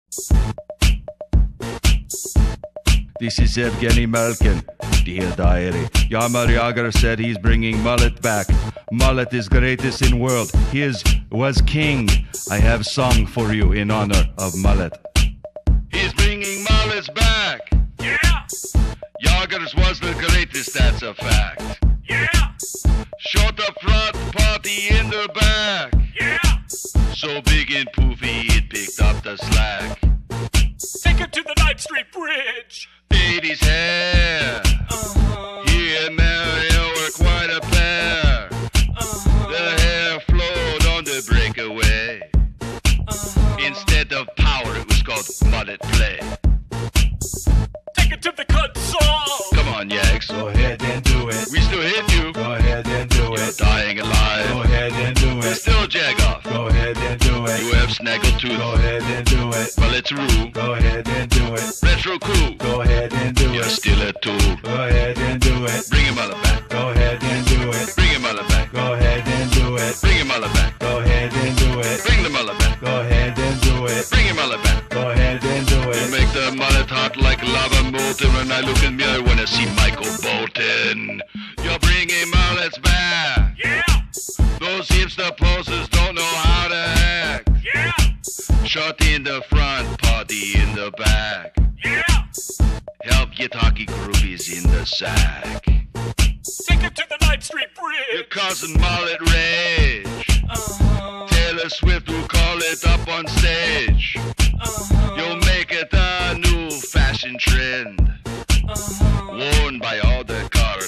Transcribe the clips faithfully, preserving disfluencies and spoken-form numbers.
This is Evgeny Malkin, Dear Diary. Yamar Jagr said he's bringing Mullet back. Mullet is greatest in world. His was king. I have song for you in honor of Mullet. He's bringing Mullets back. Yeah. Jagr's was the greatest, that's a fact. Yeah. Short up front, party in the back. Yeah. So big and poofy, it picked up the slack. Take him to the ninth Street Bridge. eighties hair. Uh-huh. He and Mario were quite a pair. Uh-huh. The hair flowed on the breakaway. Uh-huh. Instead of power, it was called Mullet play. Take it to the console. Come on, Yags. Go ahead and do it. We still hit you. Go ahead and do You're it. dying alive. Go ahead and do We're it. still Jagr. Go ahead and do it. You have Snaggletooth. Go ahead and do it. Mullet's Roo. Go ahead and do it. Retro cool. Go ahead and do You're it. still a tool. Go ahead and do it. Bring him Mullet back. Go ahead and do it. Bring him Mullet back. Go ahead and do it. Bring him Mullet back. Go ahead and do it. Bring the Mullet back. Go ahead and do it. Bring him Mullet back. Go ahead and do You it. make the mullet hot like lava molten. When I look in the mirror, I wanna see Michael Bolton. You're bringing mullets back. Yeah. Those hipster posers don't know how to act. Yeah. Short in the front, party in the back. Yeah. Help get hockey groupies in the sack. Take him to the ninth Street You're Bridge. causing mullet rage. Uh-huh. Taylor Swift will call it up on stage. Uh-huh. You'll make it a new fashion trend, Uh-huh. worn by all the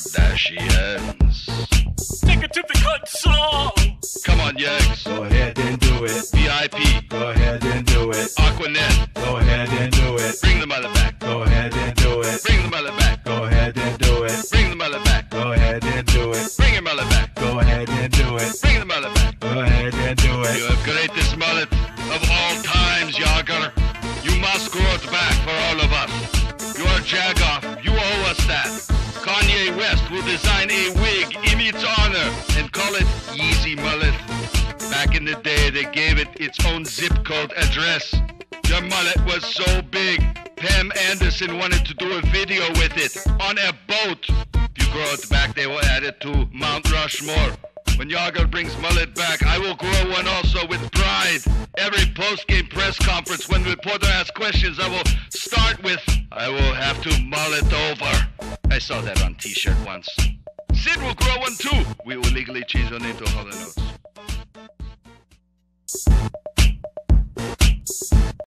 Kardashians. Take it to the console. Come on, Yags. Go ahead and do it. V I P, Go ahead and do it. Aquanet. Go ahead and do it. Bring the mullet back. Go ahead and do it. Bring the mullet back. Go ahead and do it. Bring the mullet back. Go ahead and do it. Bring your mullet back. Go ahead and do it. Bring the mullet back. Go ahead and do You it. have greatest mullet of all times, Jagr. You must grow it back for all of us. You are Jagr. You owe us that. Kanye West will design a wig in its honor and call it Yeezy Mullet. Back in the day, they gave it its own zip code address. Your mullet was so big, Pam Anderson wanted to do a video with it on a boat. If you grow it back, they will add it to Mount Rushmore. When Jagr brings mullet back, I will grow one also with pride. Every post-game press conference, when the reporter asks questions, I will start with, I will have to mullet over. I saw that on t-shirt once. Sid will grow one too. We will legally change our name to Hall and Oates.